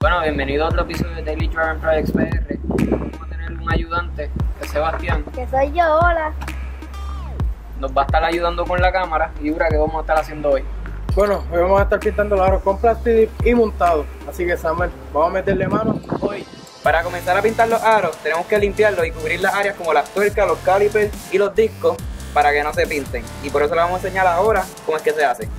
Bueno, bienvenido a otro episodio de Daily Driving Projects PR. Vamos a tener un ayudante, que es Sebastián. Que soy yo, hola. Nos va a estar ayudando con la cámara. Y Ura, ¿qué vamos a estar haciendo hoy? Bueno, hoy vamos a estar pintando los aros con Plastidip y montado. Así que Samuel, vamos a meterle mano hoy. Para comenzar a pintar los aros, tenemos que limpiarlos y cubrir las áreas como las tuercas, los calipers y los discos para que no se pinten. Y por eso les vamos a enseñar ahora cómo es que se hace.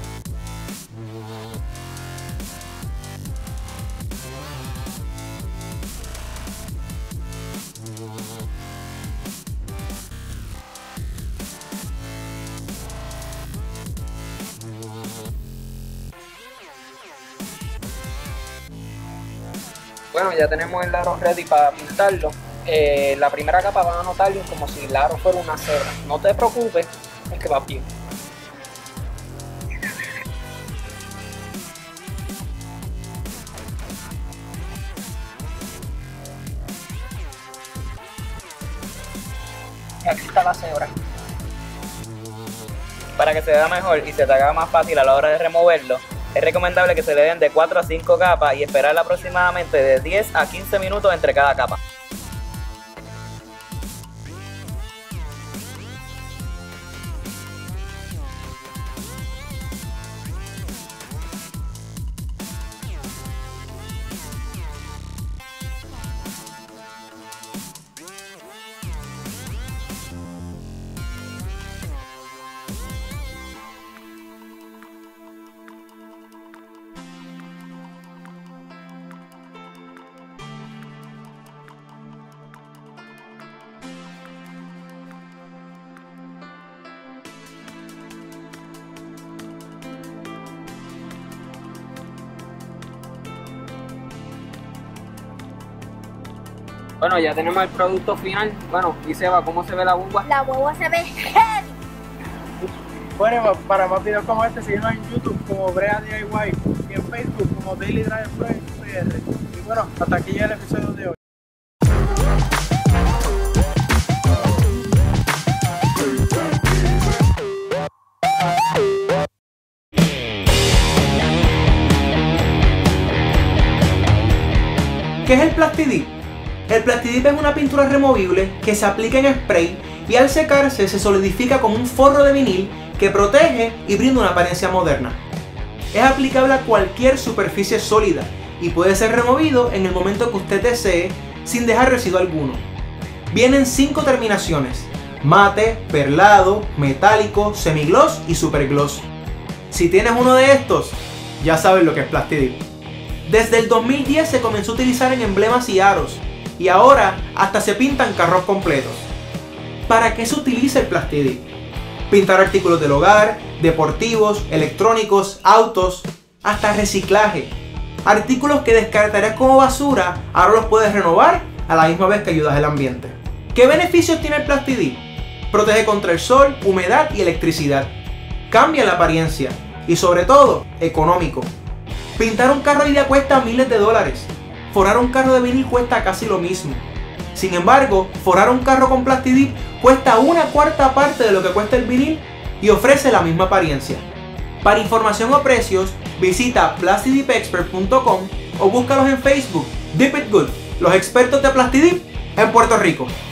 Bueno, ya tenemos el aro ready para pintarlo. La primera capa van a notarlo como si el aro fuera una cebra. No te preocupes, es que va bien. Y aquí está la cebra. Para que se vea mejor y se te haga más fácil a la hora de removerlo, es recomendable que se le den de 4 a 5 capas y esperar aproximadamente de 10 a 15 minutos entre cada capa. Bueno, ya tenemos el producto final. Bueno, y Seba, ¿cómo se ve la bomba? La huevo se ve heavy. Bueno, para más videos como este, síguenos en YouTube como Brea DIY y en Facebook como Daily Driving Projects PR. Y bueno, hasta aquí llega el episodio de hoy. ¿Qué es el Plastidip? El Plastidip es una pintura removible que se aplica en spray y al secarse se solidifica como un forro de vinil que protege y brinda una apariencia moderna. Es aplicable a cualquier superficie sólida y puede ser removido en el momento que usted desee sin dejar residuo alguno. Vienen 5 terminaciones: mate, perlado, metálico, semigloss y supergloss. Si tienes uno de estos, ya sabes lo que es Plastidip. Desde el 2010 se comenzó a utilizar en emblemas y aros, y ahora hasta se pintan carros completos. ¿Para qué se utiliza el Plastidip? Pintar artículos del hogar, deportivos, electrónicos, autos, hasta reciclaje. Artículos que descartarías como basura, ahora los puedes renovar a la misma vez que ayudas al ambiente. ¿Qué beneficios tiene el Plastidip? Protege contra el sol, humedad y electricidad. Cambia la apariencia y sobre todo, económico. Pintar un carro hoy día cuesta miles de dólares. Forrar un carro de vinil cuesta casi lo mismo. Sin embargo, forrar un carro con Plastidip cuesta 1/4 parte de lo que cuesta el vinil y ofrece la misma apariencia. Para información o precios, visita plastidipexpert.com o búscalos en Facebook. Dip It Good, los expertos de Plastidip en Puerto Rico.